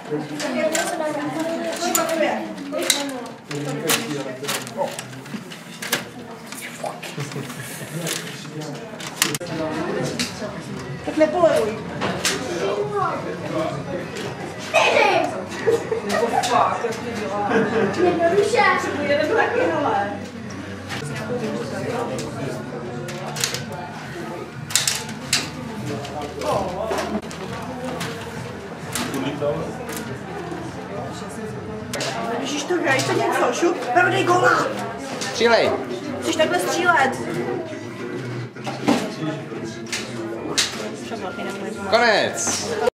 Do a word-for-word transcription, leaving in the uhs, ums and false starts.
Tak nepolevuj. Nebo fakt, jak to dělá. Jednoduše. Jedeme taky, hele. Ježíš, to hraješ to něco, šup, pravdej gola. Střílej! Chceš takhle střílet. Konec!